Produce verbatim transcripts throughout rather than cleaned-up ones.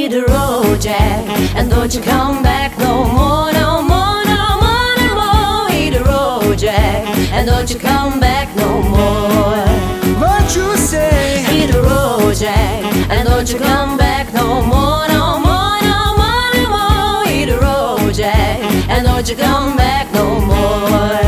hit the road, Jack, and don't you come back no more, no more, no more, no more. Hit the road, Jack, and don't you come back no more. What you say? Hit the road, Jack, and don't you come back no more, no more, no more, no more. Hit the road, Jack, and don't you come back no more.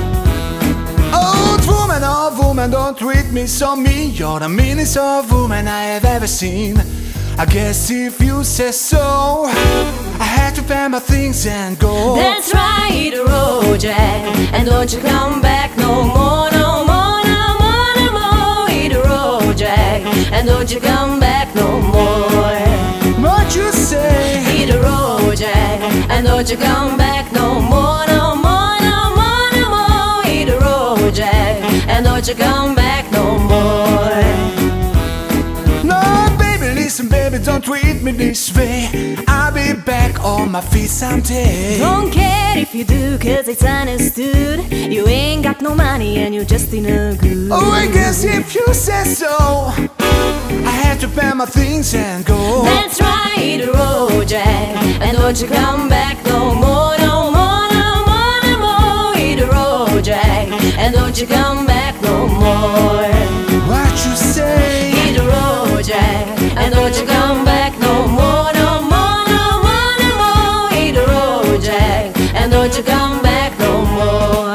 Old woman, old woman, don't treat me so mean. You're the meanest old woman I have ever seen. I guess if you say so, I had to pack my things and go. That's right, hit the road, Jack, and don't you come back no more, no more, no more, no more. Hit the road, Jack, and don't you come back no more. What you say? Hit the road, Jack, and don't you come back no more, no more, no more, no more. Hit the road, Jack, and don't you come back no more. No, baby, listen, baby, don't treat me this way. I'll be back on my feet someday. Don't care if you do, cause it's understood. You ain't got no money and you're just in a good. Oh, I guess if you say so, I had to pack my things and go. That's right, hit the road, Jack, and don't you come back no more, no more, no more, no more. Hit the road, Jack, and don't you come back no more. What you say? Hit the road, Jack, and don't you come back no more, no more, no more, no more. Hit the road, Jack, and don't you come back no more.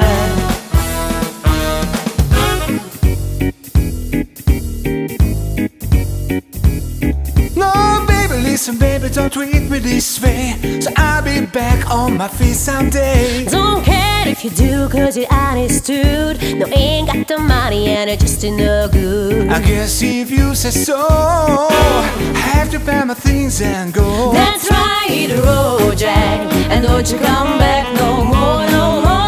No, baby, listen, baby, don't treat me this way. So I'll be back on my feet someday. Don't care if you do, cause you're understood. No, ain't got the money and you're just in the good. I guess if you say so, I have to pack my things and go. That's right, hit the road, Jack, and don't you come back no more, no more.